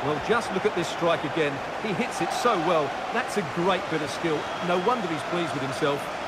Well, just look at this strike again. He hits it so well. That's a great bit of skill. No wonder he's pleased with himself.